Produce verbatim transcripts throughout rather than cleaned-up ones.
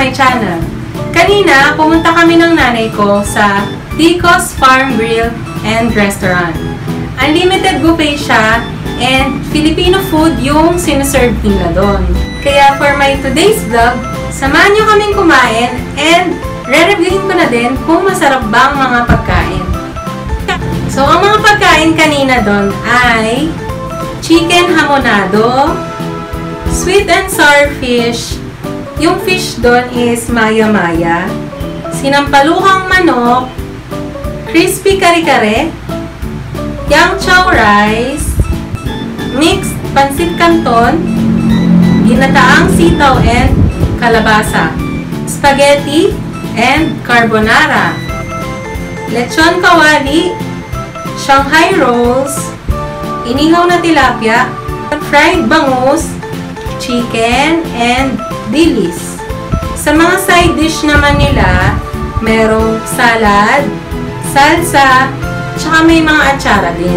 my channel. Kanina, pumunta kami ng nanay ko sa Tico's Farm Grill and Restaurant. Unlimited buffet siya and Filipino food yung sinuserve nila doon. Kaya for my today's vlog, samahan nyo kaming kumain and re-reviewin ko na din kung masarap ba ang mga pagkain. So, ang mga pagkain kanina doon ay chicken hamonado, sweet and sour fish. Yung fish doon is maya-maya, sinampalukang manok, crispy kare-kare, yang chow rice, mixed pansit canton, ginataang sitaw and kalabasa, spaghetti and carbonara, lechon kawali, Shanghai rolls, inihaw na tilapia, fried bangus, chicken, and dilis. Sa mga side dish naman nila, merong salad, salsa, tsaka may mga atsara din.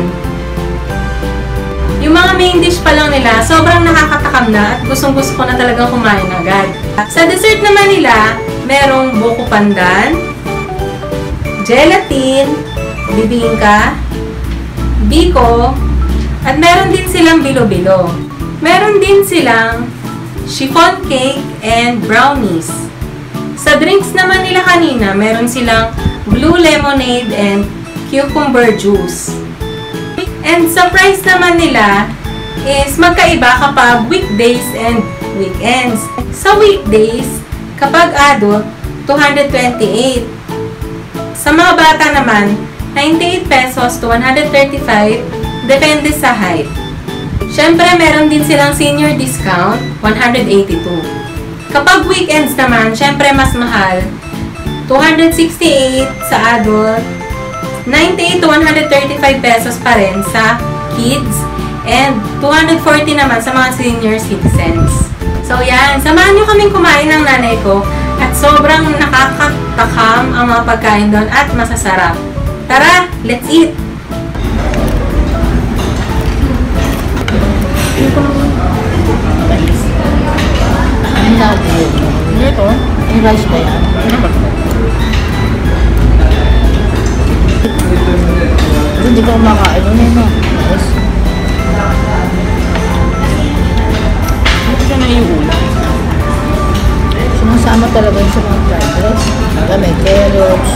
Yung mga main dish pa lang nila, sobrang nakakatakam na at gustong-gusto ko na talagang kumain agad. Sa dessert naman nila, merong buko pandan, gelatin, bibingka, biko, at meron din silang bilo-bilo. Meron din silang chiffon cake and brownies. Sa drinks naman nila kanina, meron silang blue lemonade and cucumber juice. And sa price naman nila is magkaiba kapag weekdays and weekends. Sa weekdays, kapag adult, two hundred twenty-eight. Sa mga bata naman, ninety-eight pesos to one hundred thirty-five, depende sa height. Siyempre, meron din silang senior discount, one hundred eighty-two. Kapag weekends naman, siyempre mas mahal, two hundred sixty-eight sa adult, ninety-eight to one hundred thirty-five pesos pa rin sa kids, and two hundred forty naman sa mga senior citizens. So yan, samahan nyo kaming kumain ng nanay ko at sobrang nakakatakam ang mga pagkain doon at masasarap. Tara, let's eat! Ito? Yung rice ba yan? Hindi ko kumakain. Ano yun? Rice? Hindi siya naiulam. Sumasama talaga sa mga fried rice. May carrots.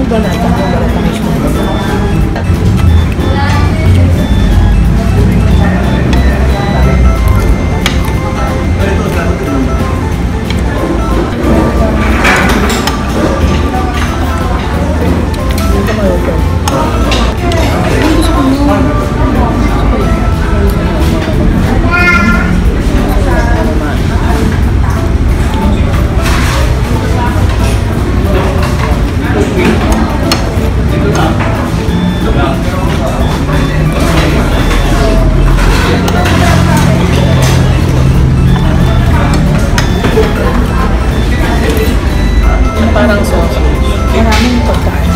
ba natin kung wala tamis mo? Parang sauce. Maraming pagkain.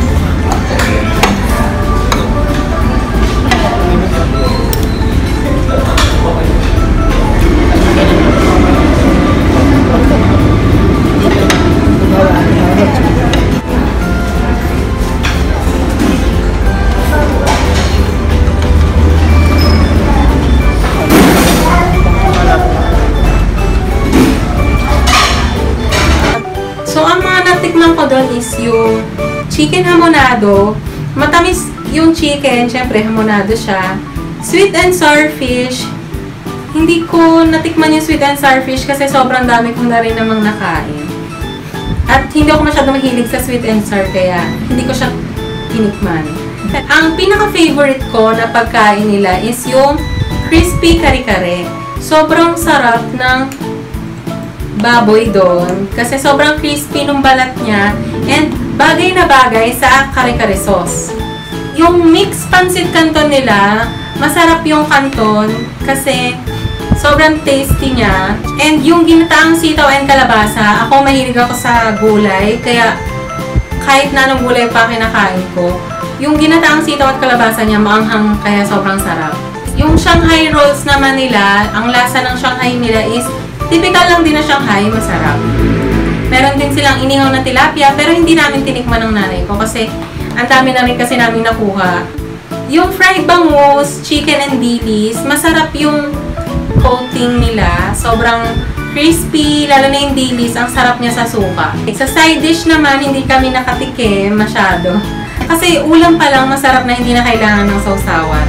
Tikman ko doon is yung chicken hamonado. Matamis yung chicken, syempre hamonado siya. Sweet and sour fish. Hindi ko natikman yung sweet and sour fish kasi sobrang dami kong na rin namang nakain. At hindi ako masyadong mahilig sa sweet and sour kaya hindi ko siya tinikman. Ang pinaka-favorite ko na pagkain nila is yung crispy kare-kare. Sobrang sarap ng baboy doon kasi sobrang crispy nung balat niya and bagay na bagay sa kare-kare sauce. Yung mix pancit canton nila, masarap yung canton kasi sobrang tasty niya. And yung ginataang sitaw and kalabasa, ako mahilig ako sa gulay kaya kahit na anong gulay pa kinakain ko, yung ginataang sitaw at kalabasa niya maanghang kaya sobrang sarap. Yung Shanghai rolls naman nila, ang lasa ng Shanghai nila is typical lang din na Shanghai, masarap. Meron din silang inihaw na tilapia, pero hindi namin tinikman ng nanay ko kasi ang dami na rin kasi namin nakuha. Yung fried bangus, chicken and dilis, masarap yung coating nila. Sobrang crispy, lalo na yung dilis, ang sarap niya sa suka. Sa side dish naman, hindi kami nakatikim masyado. Kasi ulam pa lang, masarap na hindi na kailangan ng sausawan.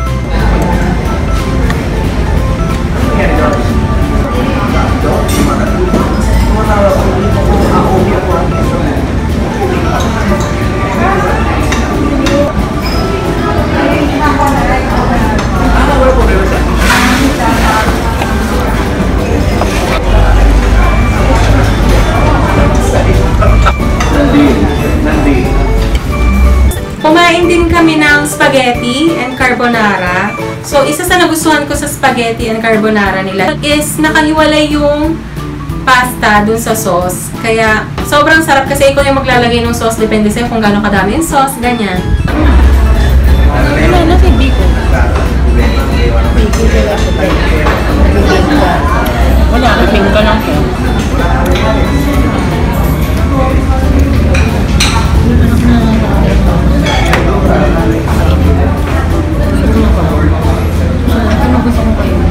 Kumain din kami ng spaghetti and carbonara. So, isa sa nagustuhan ko sa spaghetti and carbonara nila is nakahiwalay yung pasta dun sa sauce. Kaya, sobrang sarap kasi ikaw yung maglalagay ng sauce. Depende sa'yo kung gano'ng kadami yung sauce, ganyan. Ano na si Biko? Biko kaya ako tayo. Wala, Biko ka lang po. Ano gusto ko kayo?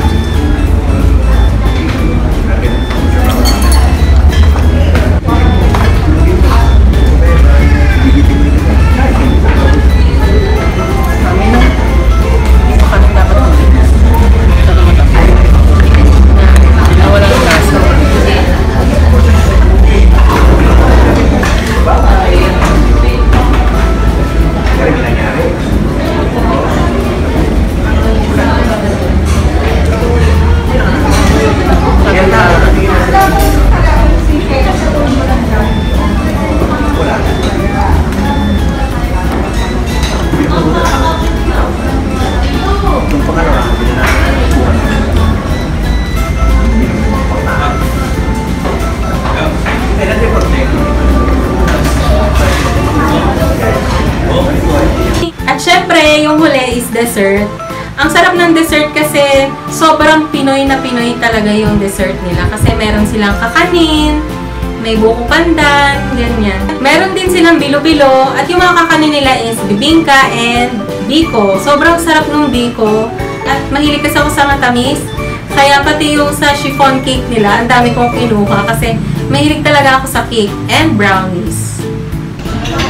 At syempre, yung huli is dessert. Ang sarap ng dessert kasi sobrang Pinoy na Pinoy talaga yung dessert nila. Kasi meron silang kakanin, may buko pandan, ganyan. Meron din silang bilo-bilo at yung mga kakanin nila is bibingka and biko. Sobrang sarap ng biko at mahilig kasi ako sa matamis. Kaya pati yung sa chiffon cake nila, ang dami kong kinuha kasi mahilig talaga ako sa cake and brownies.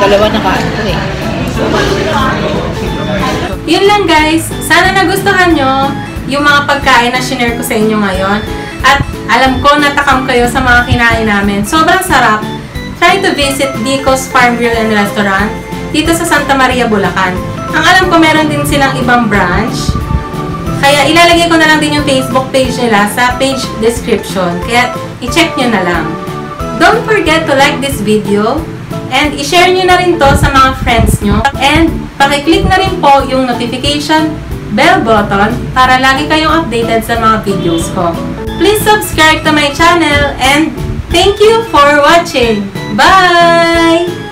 Dalawa na kaan ko eh. Yun lang guys. Sana nagustuhan nyo yung mga pagkain na shinare ko sa inyo ngayon. At alam ko natakam kayo sa mga kinain namin. Sobrang sarap. Try to visit Dico's Farm Grill and Restaurant dito sa Santa Maria, Bulacan. Ang alam ko meron din silang ibang branch. Kaya ilalagay ko na lang din yung Facebook page nila sa page description. Kaya i-check nyo na lang. Don't forget to like this video and i-share nyo na rin to sa mga friends nyo. And pakiclick na rin po yung notification bell button para lagi kayong updated sa mga videos ko. Please subscribe to my channel and thank you for watching. Bye!